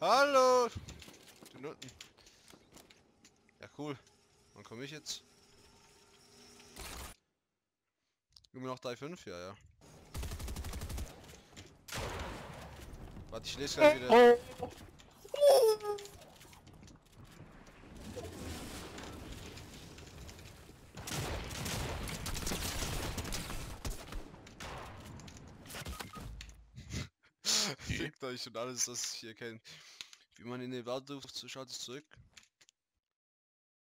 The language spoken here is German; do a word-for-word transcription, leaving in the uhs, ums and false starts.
Hallo! Du Nutten. Ja, cool. Wann komme ich jetzt? Immer noch drei fünf? Ja, ja. Warte, ich lese gleich wieder. Fickt euch und alles, das ich hier kennt. Wie man in den Wald ruft, so schaut es zurück.